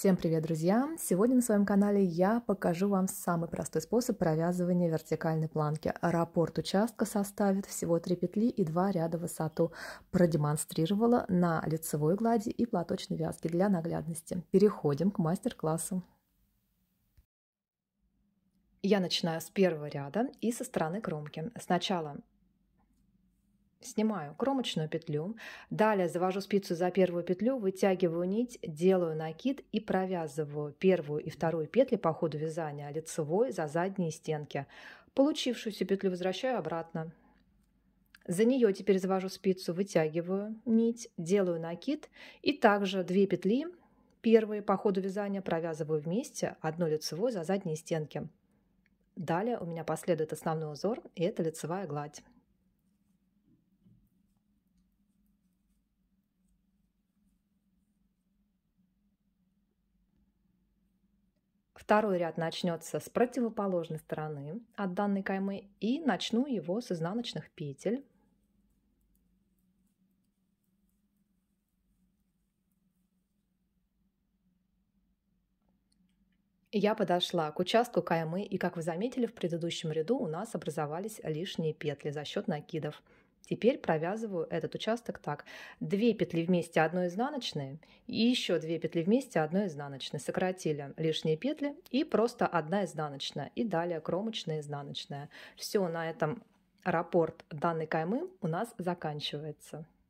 Всем привет, друзья! Сегодня на своем канале я покажу вам самый простой способ провязывания вертикальной планки. Раппорт участка составит всего 3 петли и 2 ряда в высоту. Продемонстрировала на лицевой глади и платочной вязке для наглядности. Переходим к мастер-классу. Я начинаю с первого ряда и со стороны кромки. Сначала снимаю кромочную петлю, далее завожу спицу за первую петлю, вытягиваю нить, делаю накид и провязываю первую и вторую петли по ходу вязания лицевой за задние стенки. Получившуюся петлю возвращаю обратно. За нее теперь завожу спицу, вытягиваю нить, делаю накид и также 2 петли первые по ходу вязания провязываю вместе, одну лицевой за задние стенки. Далее у меня последует основной узор, и это лицевая гладь. Второй ряд начнется с противоположной стороны от данной каймы и начну его с изнаночных петель. Я подошла к участку каймы, и, как вы заметили, в предыдущем ряду у нас образовались лишние петли за счет накидов. Теперь провязываю этот участок так. 2 петли вместе, одной изнаночной, и еще 2 петли вместе, одной изнаночной. Сократили лишние петли и просто 1 изнаночная. И далее кромочная, изнаночная. Все, на этом раппорт данной каймы у нас заканчивается.